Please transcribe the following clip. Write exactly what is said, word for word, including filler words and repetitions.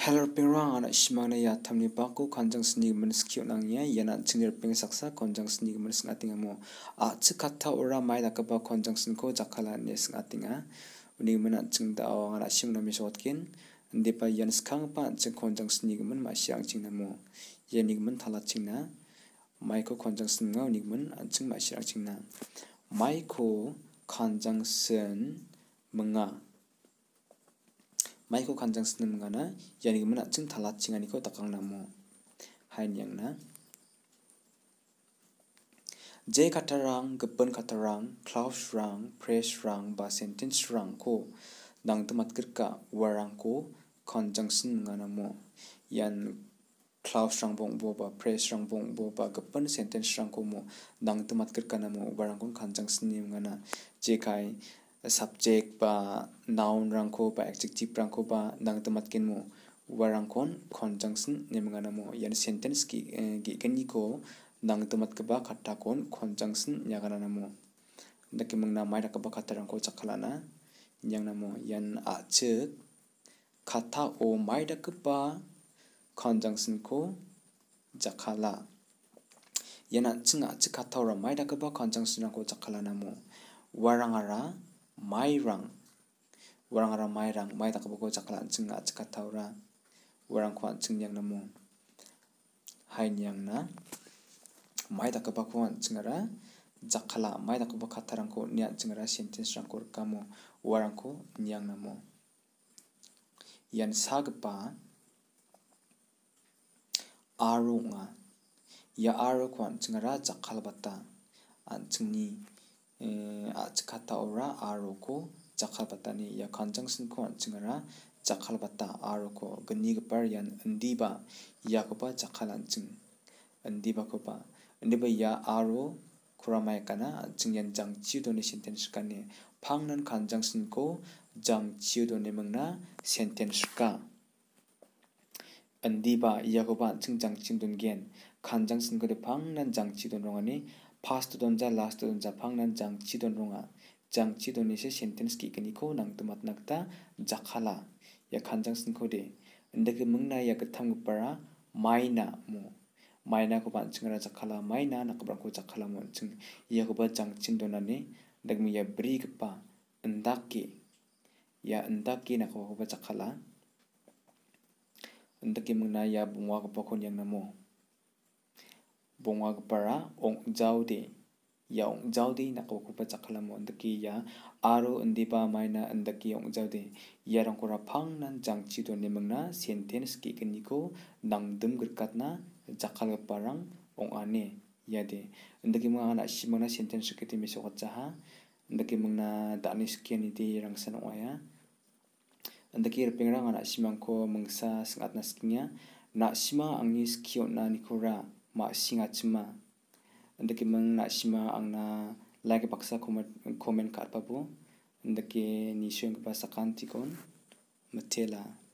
Hello pengrang anak simangna ya thamni baku conjunction man skill nangya yana chinir peng saksa conjunction man singatinga mo a chikatha ora mai da kaba conjunction ko jakhala ne singatinga uni mana chingda awana simna mi sotkin ndepa yan skang pa ching conjunction man ma siang chingna mo yani man thala chingna mai ko conjunction nga uni man ching ma siang chingna mai ko conjunction menga Maiko conjunction mengana yani gimana cing talat cingani ko takang namo hain yang na J katarang gepen katarang clause rang phrase rang ba sentence rang ko dang temat kirka warang ko conjunction mengana mo yan clause rang bong bo ba phrase rang bong bo ba gepen sentence rang ko mo dang temat kirka namo warang ko conjunction ni mengana J kai subject ba noun rangko ba adjective rangko ba nang temat kin mo warangkon conjunction ne mengana mo yan sentence ki gi kani ko nang temat ke ba kata kon conjunction nya kana mo ndaki mengna mai da ka ba kata rangko chakhalana yang namo yan a che kata o mai da ke ba conjunction ko jakhala yana chinga che kata ora mai da ke ba conjunction ko chakhalana mo warangara mairang warangara mairang mai da kabo ko chaklan chinga chikathaura warang khwan chingyang namo hain yang na mai da kabo ko chingara jakhala mai da kabo khatharang ko nya chingara sentence rang ko kamo warang ko nyang namo yan sagpa arunga ya aro khwan chingara jakhal bata an chingni a chikata ora aro ko jakhal batani ya conjunction ko chingara jakhal bata aro ko gni gpar yan ndiba ya ko ba jakhalan ching ndiba ko ba ndiba ya aro kuramai kana chingyan jang chi do ni sentence kane phangnan conjunction ko jang chi do ni mangna sentence ka ndiba ya ko ba ching jang ching don gen conjunction ko de phangnan jang chi do rongani Past donja last donja phangnan jang chi don ronga jang chi don ni se sentence ki kani ko nang tumat nakta jakhala ya conjunction ko de ndeke mungna ya gatham para maina mo maina ko ban chingra jakhala maina nakabra ko jakhala mo ching ya ko ba jang chin donani dagmi ya bri pa ndaki ya ndaki na ko ba jakhala ndeke mungna ya bungwa ko kon yang namo bongwa para ong jaude ya ong jaude na ko ko chakhala mo ndaki ya aro ndipa maina ndaki ong jaude ya rang ko ra phang nan jang chi do ne mangna sentence ki kani ko nang dum girkatna jakhal parang ong ane ya de ndaki ma na simana sentence ki te mi so cha ndaki mangna dani skiani de rang san oya ndaki rpengrang ana simang ko mangsa singatna skinya na sima angni skio na nikora ma singa chima ndake mang na sima angna like baksa comment comment kar pabu ndake ni sheng ba sakan tikon matela